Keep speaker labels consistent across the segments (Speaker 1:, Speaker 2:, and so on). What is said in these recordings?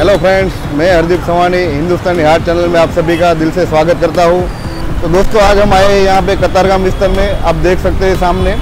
Speaker 1: Hello friends, मैं हरदीप सवानी हिंदुस्तानी हाट channel में आप सभी का दिल से स्वागत करता हूं। तो दोस्तों, आज हम आए यहाँ पे कतारगाम विस्तार में। आप देख सकते हैं सामने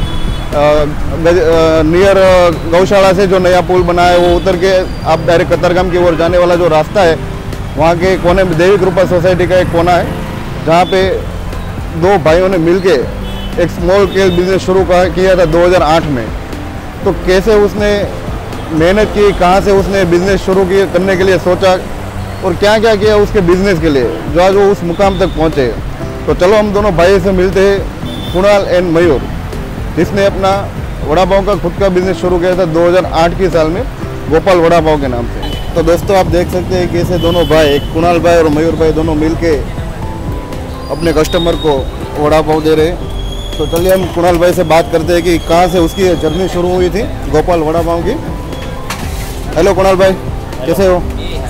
Speaker 1: नियर गौशाला से जो नया पुल बना है वो उतर के आप डायरेक्ट कतारगाम की ओर जाने वाला जो रास्ता है, वहाँ के कोने में देवी कृपा सोसाइटी का एक कोना है, जहाँ पे दो भाइयों ने मिलके एक स्मॉल स्केल बिजनेस शुरू किया था 2008 में। तो कैसे उसने मेहनत की, कहाँ से उसने बिज़नेस शुरू करने के लिए सोचा और क्या क्या किया उसके बिज़नेस के लिए, जो आज वो उस मुकाम तक पहुँचे। तो चलो हम दोनों भाई से मिलते हैं, कुणाल एंड मयूर, जिसने अपना वड़ा पाव का खुद का बिज़नेस शुरू किया था 2008 के साल में गोपाल वड़ा पाव के नाम से। तो दोस्तों, आप देख सकते हैं कैसे दोनों भाई, कुणाल भाई और मयूर भाई, दोनों मिल के अपने कस्टमर को वड़ा पाव दे रहे हैं। तो चलिए हम कुणाल भाई से बात करते हैं कि कहाँ से उसकी जर्नी शुरू हुई थी गोपाल वड़ा पाव की। हेलो कुणाल भाई, कैसे हो?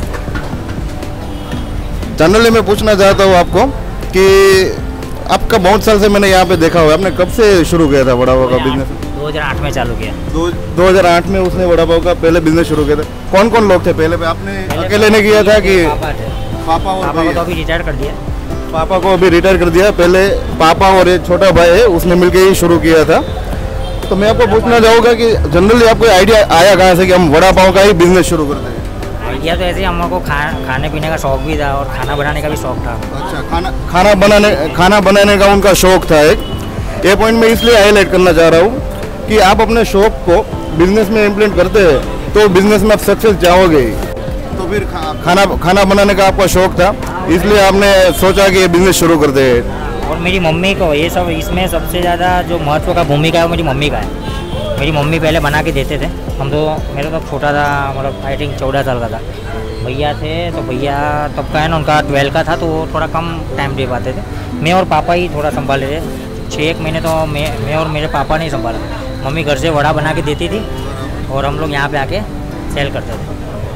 Speaker 1: जनरली मैं पूछना चाहता हूँ आपको कि आपका बहुत साल से मैंने यहाँ पे देखा हुआ है, आपने कब से शुरू किया था वड़ा पाव का बिजनेस?
Speaker 2: 2008 में चालू किया।
Speaker 1: 2008 में उसने वड़ा पाव का पहले बिजनेस शुरू किया था। कौन कौन लोग थे पहले पे? आपने अकेले ने किया था कि पापा और
Speaker 2: पापा को तो अभी रिटायर कर दिया?
Speaker 1: पापा को अभी रिटायर कर दिया। पहले पापा और एक छोटा भाई है, उसने मिलकर ही शुरू किया था। तो मैं आपको पूछना चाहूँगा कि जनरली आपको आइडिया आया कहाँ से कि हम वड़ा पाव का ही बिजनेस शुरू करते हैं?
Speaker 2: आइडिया तो ऐसे ही हमको खाने पीने का शौक भी था और खाना बनाने का भी शौक था।
Speaker 1: अच्छा, खाना बनाने का उनका शौक था। एक ये पॉइंट मैं इसलिए हाईलाइट करना चाह रहा हूँ कि आप अपने शौक को बिजनेस में इम्प्लीमेंट करते हैं तो बिजनेस में आप सक्सेस जाओगे। तो फिर खाना बनाने का आपका शौक था, इसलिए आपने सोचा कि ये बिजनेस शुरू करते हैं।
Speaker 2: और मेरी मम्मी को ये सब, इसमें सबसे ज़्यादा जो महत्व का भूमिका है वो मेरी मम्मी का है। मेरी मम्मी पहले बना के देते थे। हम तो, मेरा तो छोटा था, मतलब आई थिंक 14 साल का था। भैया थे तो भैया तब का है ना, उनका 12 का था तो वो थोड़ा कम टाइम दे पाते थे। मैं और पापा ही थोड़ा संभाले थे। 6-1 महीने तो मैं और मेरे पापा ने संभाला। मम्मी घर से वड़ा बना के देती थी और हम लोग यहाँ पे आके सेल करते थे।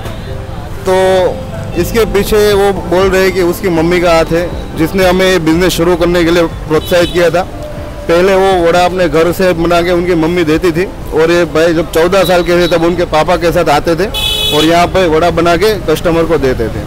Speaker 1: तो इसके पीछे वो बोल रहे हैं कि उसकी मम्मी का हाथ है, जिसने हमें बिजनेस शुरू करने के लिए प्रोत्साहित किया था। पहले वो वड़ा अपने घर से बना के उनकी मम्मी देती थी और ये भाई जब 14 साल के थे तब उनके पापा के साथ आते थे और यहाँ पे वड़ा बना के कस्टमर को देते थे।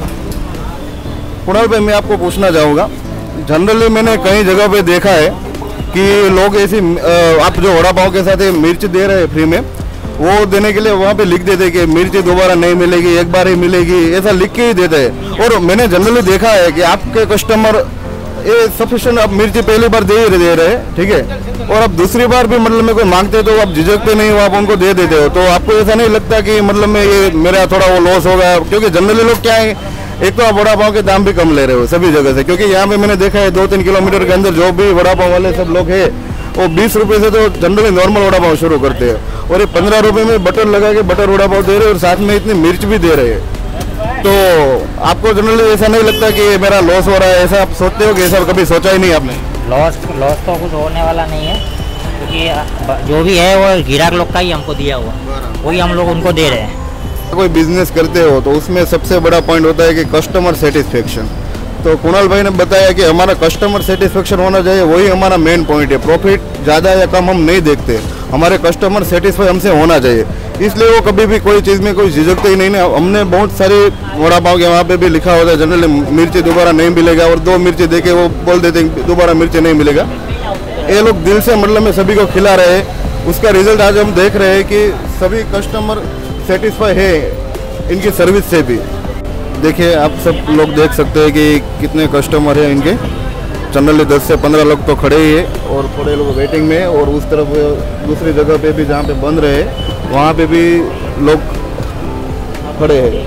Speaker 1: कुणाल भाई, मैं आपको पूछना चाहूँगा, जनरली मैंने कई जगह पे देखा है कि लोग ऐसी आप जो वड़ा पाव के साथ मिर्च दे रहे हैं फ्री में, वो देने के लिए वहाँ पे लिख देते कि मिर्ची दोबारा नहीं मिलेगी, एक बार ही मिलेगी, ऐसा लिख के ही देते हैं। और मैंने जनरली देखा है कि आपके कस्टमर ये सफिशिएंट आप मिर्ची पहली बार दे रहे हैं, ठीक है, और अब दूसरी बार भी मतलब में कोई मांगते तो आप झिझकते नहीं हो, आप उनको दे देते हो। तो आपको ऐसा नहीं लगता कि मतलब में ये मेरा थोड़ा वो लॉस होगा? क्योंकि जनरली लोग क्या है, एक तो आप वड़ा पाव के दाम भी कम ले रहे हो सभी जगह से, क्योंकि यहाँ पे मैंने देखा है 2-3 किलोमीटर के अंदर जो भी वड़ा पाव वाले सब लोग हैं वो 20 रुपये से तो जनरली नॉर्मल वड़ा पाव शुरू करते हैं, और ये 15 रुपये में बटर लगा के बटर वड़ा पाव दे रहे हैं और साथ में इतनी मिर्च भी दे रहे हैं। तो आपको जनरली ऐसा नहीं लगता कि मेरा लॉस हो रहा है? ऐसा आप सोचते हो कि ऐसा कभी सोचा ही नहीं आपने?
Speaker 2: लॉस तो कुछ होने वाला नहीं है, क्योंकि जो भी है वो ग्राहक लोग का ही हमको दिया हुआ, वही हम लोग उनको दे रहे हैं।
Speaker 1: कोई बिजनेस करते हो तो उसमें सबसे बड़ा पॉइंट होता है कि कस्टमर सेटिस्फेक्शन। तो कुणाल भाई ने बताया कि हमारा कस्टमर सेटिस्फेक्शन होना चाहिए, वही हमारा मेन पॉइंट है। प्रॉफिट ज़्यादा या कम हम नहीं देखते, हमारे कस्टमर सेटिस्फाई हमसे होना चाहिए, इसलिए वो कभी भी कोई चीज़ में कोई झिझकते ही नहीं ना। हमने बहुत सारे वड़ा पाव के वहाँ पे भी लिखा होता है जनरली मिर्ची दोबारा नहीं मिलेगा, और 2 मिर्ची देके वो बोल देते हैं दोबारा मिर्ची नहीं मिलेगा। ये लोग दिल से मतलब में सभी को खिला रहे हैं, उसका रिजल्ट आज हम देख रहे हैं कि सभी कस्टमर सेटिस्फाई है इनकी सर्विस से भी। देखिए, आप सब लोग देख सकते हैं कि कितने कस्टमर हैं इनके। जनरली 10 से 15 लोग तो खड़े ही है और थोड़े लोग वेटिंग में, और उस तरफ दूसरी जगह पे भी जहाँ पे बंद रहे वहाँ पे भी लोग खड़े हैं।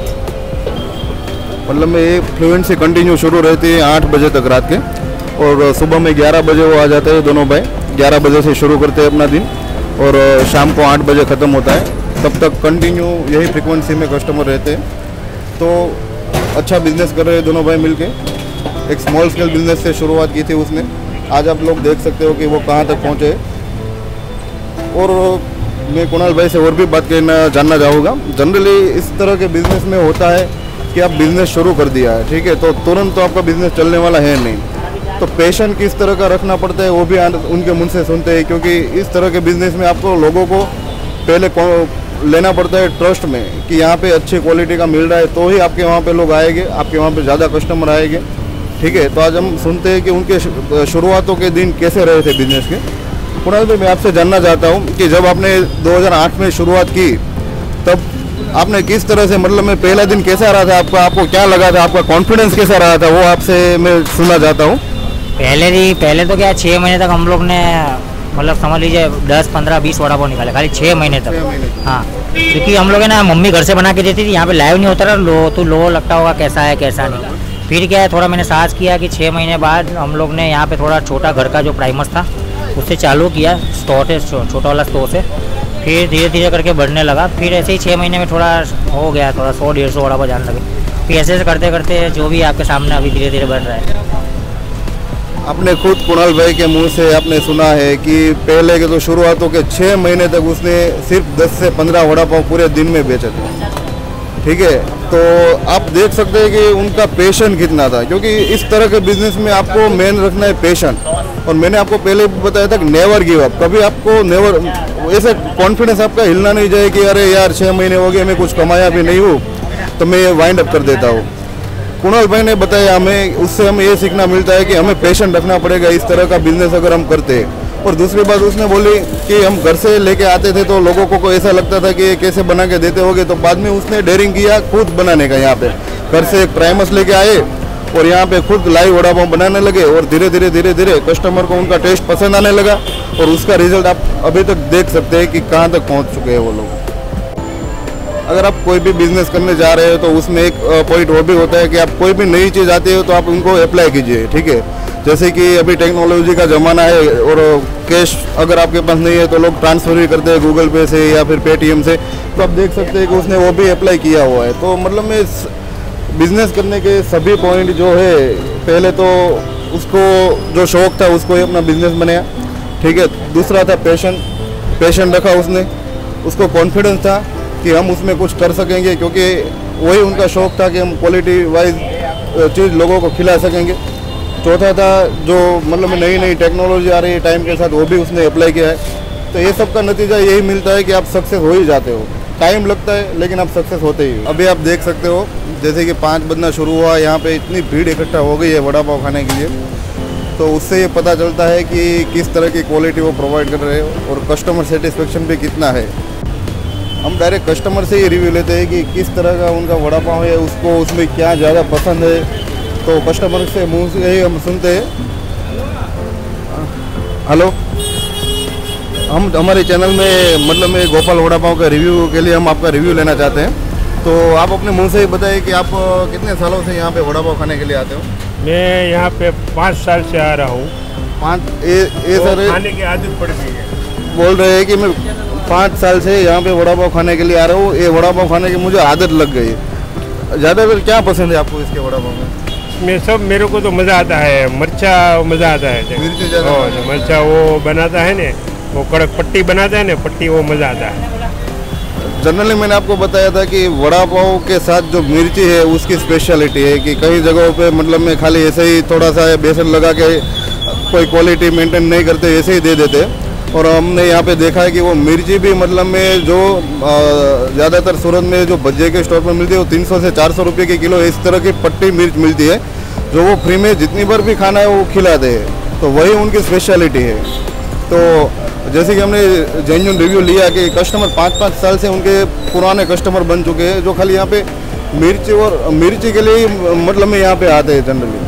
Speaker 1: मतलब में ये फ्लुएंसी कंटिन्यू शुरू रहती है 8 बजे तक रात के, और सुबह में 11 बजे वो आ जाते हैं दोनों भाई। 11 बजे से शुरू करते हैं अपना दिन और शाम को 8 बजे ख़त्म होता है। तब तक कंटिन्यू यही फ्रिक्वेंसी में कस्टमर रहते हैं। तो अच्छा बिजनेस कर रहे हैं दोनों भाई मिलके। एक स्मॉल स्केल बिजनेस से शुरुआत की थी उसने, आज आप लोग देख सकते हो कि वो कहाँ तक पहुँचे। और मैं कुणाल भाई से और भी बात जानना चाहूँगा। जनरली इस तरह के बिजनेस में होता है कि आप बिज़नेस शुरू कर दिया है, ठीक है, तो तुरंत तो आपका बिज़नेस चलने वाला है नहीं। तो पैशन किस तरह का रखना पड़ता है वो भी उनके मुंह से सुनते हैं, क्योंकि इस तरह के बिज़नेस में आपको लोगों को पहले लेना पड़ता है ट्रस्ट में कि यहाँ पे अच्छी क्वालिटी का मिल रहा है, तो ही आपके वहाँ पे लोग आएंगे, आपके वहाँ पे ज़्यादा कस्टमर आएंगे। ठीक है, तो आज हम सुनते हैं कि उनके शुरुआतों के दिन कैसे रहे थे बिजनेस के। कुणाल भाई, मैं आपसे जानना चाहता हूँ कि जब आपने 2008 में शुरुआत की, तब आपने किस तरह से, मतलब मैं पहला दिन कैसा रहा था आपका, आपको क्या लगा था, आपका कॉन्फिडेंस कैसा रहा था, वो आपसे मैं सुनना चाहता हूँ।
Speaker 2: पहले तो क्या 6 महीने तक हम लोग ने, मतलब समझ लीजिए 10, 15, 20 वड़ा पाव निकाले खाली 6 महीने तक। हाँ, क्योंकि हम लोग है ना, मम्मी घर से बना के देती थी, यहाँ पे लाइव नहीं होता रहा, तो लोगों लगता होगा कैसा है कैसा नहीं। फिर क्या है, थोड़ा मैंने साहस किया कि 6 महीने बाद हम लोग ने यहाँ पे थोड़ा छोटा घर का जो प्राइमस था उससे चालू किया, स्टोर से, छोटा वाला स्टोर से। फिर धीरे धीरे करके बढ़ने लगा। फिर ऐसे ही 6 महीने में थोड़ा हो गया, थोड़ा 100-150 वड़ा पाव जाने लगे। फिर ऐसे करते करते जो भी आपके सामने अभी धीरे धीरे बढ़ रहा है।
Speaker 1: आपने खुद कुणाल भाई के मुंह से आपने सुना है कि पहले के तो शुरुआतों के 6 महीने तक उसने सिर्फ 10 से 15 वड़ा पाव पूरे दिन में बेचे थे। ठीक है, तो आप देख सकते हैं कि उनका पैशन कितना था, क्योंकि इस तरह के बिजनेस में आपको मेन रखना है पैशन। और मैंने आपको पहले बताया था कि नेवर गिव अप, कभी आपको नेवर, ऐसे कॉन्फिडेंस आपका हिलना नहीं चाहिए कि अरे यार 6 महीने हो गए, मैं कुछ कमाया भी नहीं हूँ तो मैं वाइंड अप कर देता हूँ। कुणाल भाई ने बताया हमें, उससे हमें ये सीखना मिलता है कि हमें पैशन रखना पड़ेगा इस तरह का बिजनेस अगर हम करते हैं। और दूसरी बात उसने बोली कि हम घर से लेके आते थे तो लोगों को ऐसा लगता था कि ये कैसे बना के देते होगे, तो बाद में उसने डेयरिंग किया खुद बनाने का। यहाँ पे घर से एक प्राइमस लेके आए और यहाँ पे खुद लाइव वड़ा पाव बनाने लगे, और धीरे धीरे कस्टमर को उनका टेस्ट पसंद आने लगा, और उसका रिजल्ट आप अभी तक देख सकते हैं कि कहाँ तक पहुँच चुके हैं वो लोग। अगर आप कोई भी बिजनेस करने जा रहे हो तो उसमें एक पॉइंट वो भी होता है कि आप कोई भी नई चीज़ आती है तो आप उनको अप्लाई कीजिए। ठीक है, जैसे कि अभी टेक्नोलॉजी का ज़माना है और कैश अगर आपके पास नहीं है तो लोग ट्रांसफ़र भी करते हैं गूगल पे से या फिर पेटीएम से, तो आप देख सकते हैं कि उसने वो भी अप्लाई किया हुआ है। तो मतलब मैं बिज़नेस करने के सभी पॉइंट जो है, पहले तो उसको जो शौक़ था उसको ही अपना बिजनेस बनाया। ठीक है, दूसरा था पैशन रखा उसने, उसको कॉन्फिडेंस था कि हम उसमें कुछ कर सकेंगे, क्योंकि वही उनका शौक़ था कि हम क्वालिटी वाइज चीज़ लोगों को खिला सकेंगे। चौथा था जो मतलब नई टेक्नोलॉजी आ रही है टाइम के साथ, वो भी उसने अप्लाई किया है। तो ये सब का नतीजा यही मिलता है कि आप सक्सेस हो ही जाते हो। टाइम लगता है लेकिन आप सक्सेस होते ही हो। अभी आप देख सकते हो जैसे कि 5 बजना शुरू हुआ, यहाँ पे इतनी भीड़ इकट्ठा हो गई है वड़ा पाव खाने के लिए, तो उससे ये पता चलता है कि किस तरह की क्वालिटी वो प्रोवाइड कर रहे हो और कस्टमर सेटिस्फेक्शन भी कितना है। हम डायरेक्ट कस्टमर से ही रिव्यू लेते हैं कि किस तरह का उनका वड़ा पाव है, उसको उसमें क्या ज़्यादा पसंद है, तो कस्टमर से मुंह से ही हम सुनते हैं। हेलो, हम हमारे चैनल में मतलब में गोपाल वड़ा पाव का रिव्यू के लिए हम आपका रिव्यू लेना चाहते हैं, तो आप अपने मुंह से ही बताइए कि आप कितने सालों से यहाँ पे वड़ा पाव खाने के लिए आते हो?
Speaker 3: मैं यहाँ पे 5 साल से आ रहा हूँ।
Speaker 1: 5
Speaker 3: सर खाने की आदत पड़ गई है।
Speaker 1: बोल रहे हैं कि मैं 5 साल से यहाँ पे वड़ा पाव खाने के लिए आ रहा हूँ, ये वड़ा पाव खाने की मुझे आदत लग गई है। ज़्यादातर क्या पसंद है आपको इसके वड़ा पाव में?
Speaker 3: सब मेरे को तो मज़ा आता है, मिर्चा मज़ा आता है,
Speaker 1: मिर्ची ज़्यादा,
Speaker 3: मिर्चा वो बनाता है ना, वो कड़क पट्टी बनाता है ना, पट्टी, वो मज़ा आता है।
Speaker 1: जनरली मैंने आपको बताया था कि वड़ा पाव के साथ जो मिर्ची है उसकी स्पेशलिटी है कि कई जगहों पे मतलब में खाली ऐसे ही थोड़ा सा बेसन लगा के कोई क्वालिटी मेंटेन नहीं करते, ऐसे ही दे देते। और हमने यहाँ पे देखा है कि वो मिर्ची भी मतलब में जो ज़्यादातर सूरत में जो भज्जे के स्टोर पर मिलती है वो 300 से 400 रुपये के किलो इस तरह की पट्टी मिर्च मिलती है, जो वो फ्री में जितनी बार भी खाना है वो खिलाते हैं। तो वही उनकी स्पेशलिटी है। तो जैसे कि हमने जेन्युइन रिव्यू लिया कि कस्टमर 5-5 साल से उनके पुराने कस्टमर बन चुके हैं, जो खाली यहाँ पे मिर्ची के लिए मतलब में यहाँ पे आते हैं जनरली।